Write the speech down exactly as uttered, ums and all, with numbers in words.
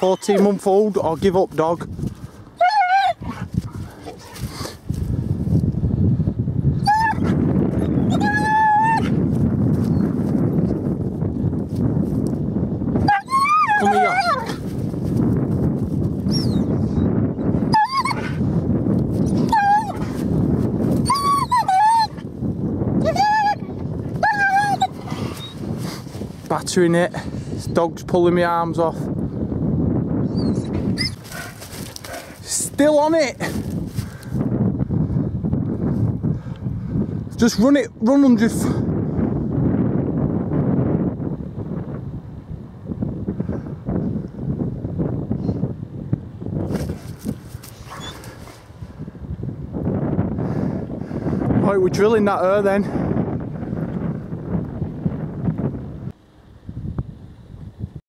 fourteen month old or give up, dog. Come here. Battering it. This dog's pulling my arms off. Still on it. Just run it, run under. Right, we're drilling that earth then.